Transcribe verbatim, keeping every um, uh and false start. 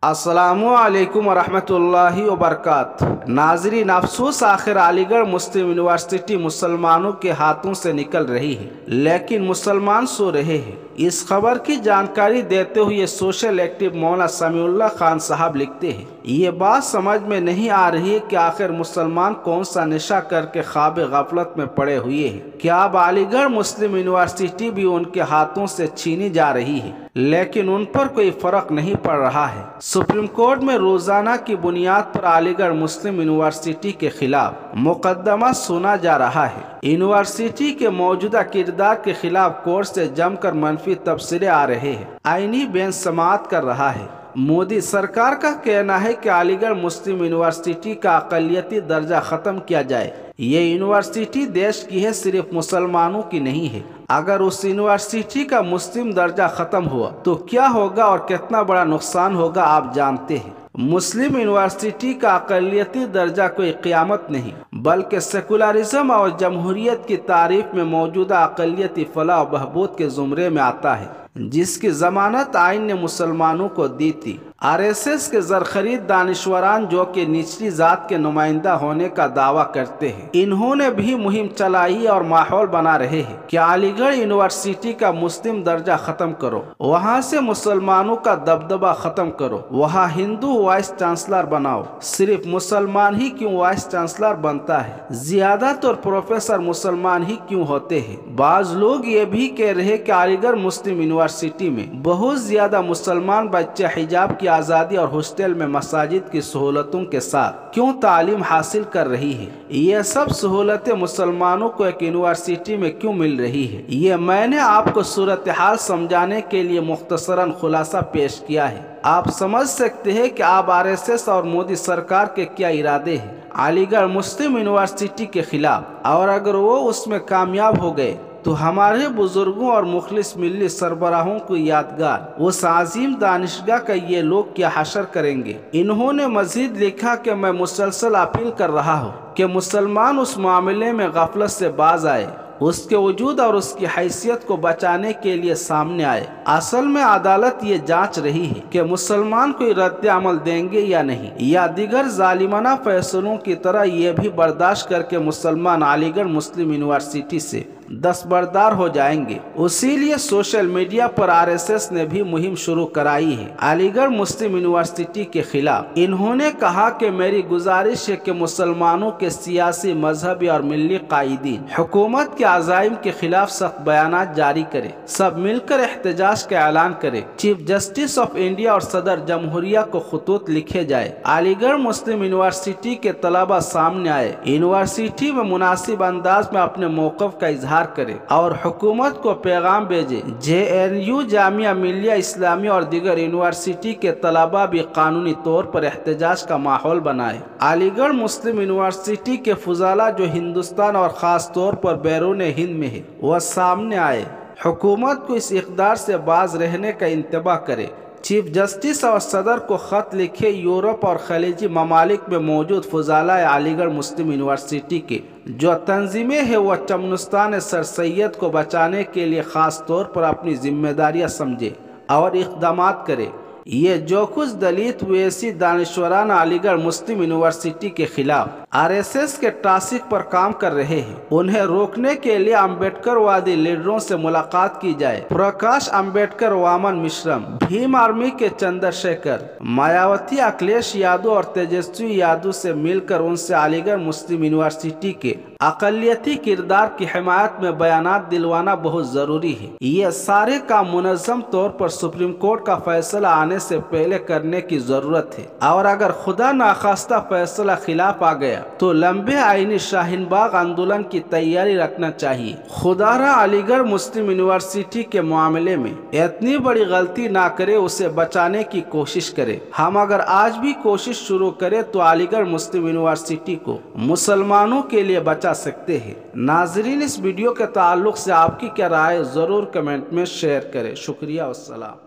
अस्सलामु अलैकुम वरहमतुल्लाहि वबरकातुहू। नाज़रीन, अफसोस आखिर अलीगढ़ मुस्लिम यूनिवर्सिटी मुसलमानों के हाथों से निकल रही है, लेकिन मुसलमान सो रहे हैं। इस खबर की जानकारी देते हुए सोशल एक्टिव मौलाना समीउल्लाह खान साहब लिखते हैं, ये बात समझ में नहीं आ रही है कि आखिर मुसलमान कौन सा नशा करके ख्वाब गफलत में पड़े हुए हैं। क्या अब अलीगढ़ मुस्लिम यूनिवर्सिटी भी उनके हाथों से छीनी जा रही है, लेकिन उन पर कोई फर्क नहीं पड़ रहा है। सुप्रीम कोर्ट में रोजाना की बुनियाद पर अलीगढ़ मुस्लिम यूनिवर्सिटी के खिलाफ मुकदमा सुना जा रहा है। यूनिवर्सिटी के मौजूदा किरदार के खिलाफ कोर्ट से जमकर मनफी तबसरे आ रहे हैं। आईनी बेंच समाअत कर रहा है। मोदी सरकार का कहना है कि अलीगढ़ मुस्लिम यूनिवर्सिटी का अक़लियती दर्जा खत्म किया जाए। ये यूनिवर्सिटी देश की है, सिर्फ मुसलमानों की नहीं है। अगर उस यूनिवर्सिटी का मुस्लिम दर्जा खत्म हुआ तो क्या होगा और कितना बड़ा नुकसान होगा, आप जानते हैं। मुस्लिम यूनिवर्सिटी का अक़लियती दर्जा कोई क़यामत नहीं, बल्कि सेकुलरिज्म और जमहूरियत की तारीफ में मौजूदा अक़लियती फलाह और बहबूद के ज़ुमरे में आता है, जिसकी ज़मानत आइन ने मुसलमानों को दी थी। आर एस एस के ज़रख़रीद दानिश्वरान जो कि निचली ज़ात के नुमाइंदा होने का दावा करते हैं, इन्होंने भी मुहिम चलाई और माहौल बना रहे हैं कि अलीगढ़ यूनिवर्सिटी का मुस्लिम दर्जा ख़त्म करो, वहाँ से मुसलमानों का दबदबा ख़त्म करो, वहाँ हिंदू वाइस चांसलर बनाओ। सिर्फ मुसलमान ही क्यों वाइस चांसलर बनता है, ज़्यादातर प्रोफेसर मुसलमान ही क्यों होते हैं। बाज़ लोग ये भी कह रहे हैं कि अलीगढ़ मुस्लिम यूनिवर्सिटी में बहुत ज़्यादा मुसलमान बच्चे हिजाब की आज़ादी और हॉस्टल में मसाजिद की सहूलतों के साथ क्यों तालीम हासिल कर रही है। ये सब सहूलतें मुसलमानों को एक यूनिवर्सिटी में क्यों मिल रही है, ये मैंने आपको सूरत हाल समझाने के लिए मुख्तसरन खुलासा पेश किया है। आप समझ सकते हैं कि आप आर एस एस और मोदी सरकार के क्या इरादे हैं अलीगढ़ मुस्लिम यूनिवर्सिटी के खिलाफ, और अगर वो उसमें कामयाब हो गए तो हमारे बुजुर्गों और मुखलिस मिल्ली सरबराहों को यादगार उस आज़ीम दानिशगाह का ये लोग क्या हशर करेंगे। इन्होंने मजीद लिखा कि मैं मुसलसल अपील कर रहा हूँ कि मुसलमान उस मामले में गफलत से बाज आए, उसके वजूद और उसकी हैसियत को बचाने के लिए सामने आए। असल में अदालत ये जांच रही है कि मुसलमान कोई रद्द अमल देंगे या नहीं, या दिगर जालिमाना फैसलों की तरह ये भी बर्दाश्त करके मुसलमान अलीगढ़ मुस्लिम यूनिवर्सिटी से दस्तबरदार हो जाएंगे। इसीलिए सोशल मीडिया पर आर एस एस ने भी मुहिम शुरू कराई है अलीगढ़ मुस्लिम यूनिवर्सिटी के खिलाफ। इन्होंने कहा कि मेरी गुजारिश है कि मुसलमानों के सियासी, मजहबी और मिली कायदीन हुकूमत के अज़ाइम के खिलाफ सख्त बयानात जारी करे, सब मिलकर एहतजाज का ऐलान करे, चीफ जस्टिस ऑफ इंडिया और सदर जमहूरिया को खतूत लिखे जाए, अलीगढ़ मुस्लिम यूनिवर्सिटी के तलबा सामने आए, यूनिवर्सिटी में मुनासिब अंदाज में अपने मौक़िफ़ का इजहार करे और हुकूमत को पैगाम भेजे। जे एन यू, जामिया मिलिया इस्लामिया और दीगर यूनिवर्सिटी के तलबा भी कानूनी तौर पर एहतजाज का माहौल बनाए। अलीगढ़ मुस्लिम यूनिवर्सिटी के फुजाला जो हिंदुस्तान और ख़ास तौर पर बैरून हिंद में है, वह सामने आए, हुकूमत को इस इक़दार से बाज रहने का इंतबाह करे, चीफ जस्टिस और सदर को ख़त लिखे, यूरोप और खलीजी ममालिक में मौजूद फुजाला अलीगढ़ मुस्लिम यूनिवर्सिटी के जो तंजीमें हैं वह चमनुस्तान सर सैयद को बचाने के लिए ख़ास तौर पर अपनी जिम्मेदारियां समझे और इक़दामात करे। ये जो कुछ दलित वैसी दानिश्वरान अलीगढ़ मुस्लिम यूनिवर्सिटी के खिलाफ आर एस एस के टासिक पर काम कर रहे हैं, उन्हें रोकने के लिए अम्बेडकर वादी लीडरों से मुलाकात की जाए। प्रकाश अम्बेडकर, वामन मिश्रम, भीम आर्मी के चंद्रशेखर, मायावती, अखिलेश यादव और तेजस्वी यादव से मिलकर उनसे अलीगढ़ मुस्लिम यूनिवर्सिटी के अक़लियती किरदार की हिमायत में बयानात दिलवाना बहुत ज़रूरी है। ये सारे काम मुनज़्ज़म तौर पर सुप्रीम कोर्ट का फैसला आने से पहले करने की ज़रूरत है, और अगर खुदा नाखास्ता फैसला खिलाफ आ गया तो लंबे आईनी शाहीन बाग आंदोलन की तैयारी रखना चाहिए। खुदारा अलीगढ़ मुस्लिम यूनिवर्सिटी के मामले में इतनी बड़ी गलती ना करे, उसे बचाने की कोशिश करे। हम अगर आज भी कोशिश शुरू करें तो अलीगढ़ मुस्लिम यूनिवर्सिटी को मुसलमानों के लिए बचा सकते हैं। नाजरीन, इस वीडियो के ताल्लुक से आपकी क्या राय ज़रूर कमेंट में शेयर करें। शुक्रिया, वस्सलाम।